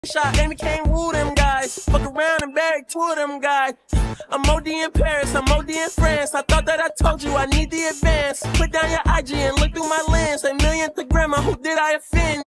shot, then we can't woo them guys. Fuck around and bury two of them guys. I'm OD in Paris, I'm OD in France. I thought that I told you I need the advance. Put down your IG and look through my lens. A million to grandma, who did I offend?